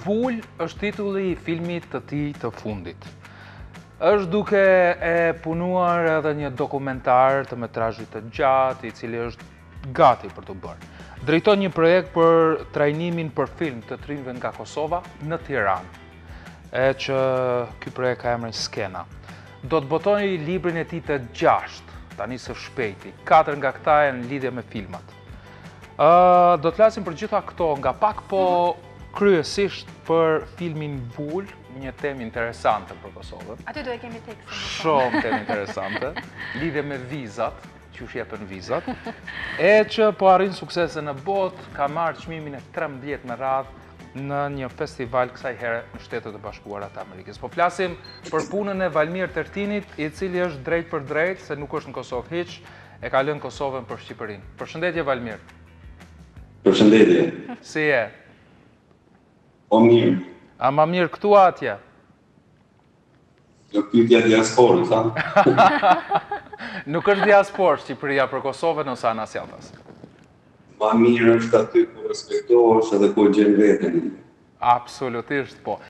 Vull është titulli i filmit të tij të fundit. Është duke e punuar edhe një dokumentar të metrazhit të gjatë, i cili është gati për të bërë. Drejton një projekt për trajnimin për film të trinjve nga Kosova në Tiranë, e që ky projekt ka emrin Skena. Do të botoni librin e tij të 6, tani së shpejti. 4 nga këta janë në lidhje me filmat. Do të flasim për gjitha këto nga pak, po kryesisht për filmin Vul, një temë interesante për Kosovën. Aty do e kemi tekstin. Shumë temë interesante, lidhje me vizat, që u jepen vizat, e që po arrin suksese në botë, ka marrë çmimin e 13 me radhë në një festival kësaj here në Shtetet e Bashkuara të Amerikës. Po flasim për punën e Valmir Tertinit, i cili është drejt për drejt, se nuk është në Kosovë hiç, e ka lënë Kosovën për Shqipërinë. Përshëndetje Valmir. Përshëndetje. Si je? Po mirë. A ma mirë këtu atje? Në pyetja diasporës, ha? Nuk është diasporë Shqipëria për Kosovën ose Anasjatas? Ma mirë është aty ku respektohesh edhe ku gjen veten. Absolutisht po.